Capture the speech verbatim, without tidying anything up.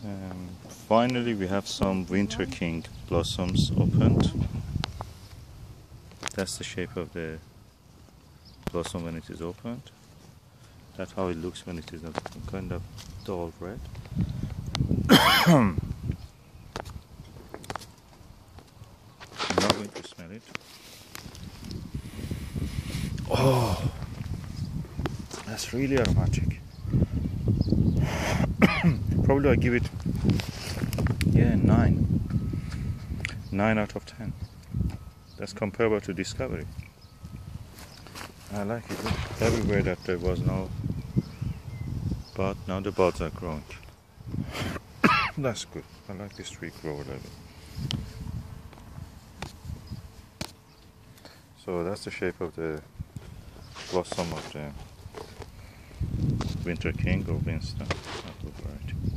Um, finally, we have some Winter King blossoms opened. That's the shape of the blossom when it is opened. That's how it looks when it is not open, kind of dull red. I'm not going to smell it. Oh, that's really aromatic. Probably I give it, yeah, nine. Nine out of ten. That's comparable to Discovery. I like it. Look, everywhere that there was no bud, now the buds are growing. That's good. I like this tree grow already. So that's the shape of the blossom of the Winter King or Winston apple variety.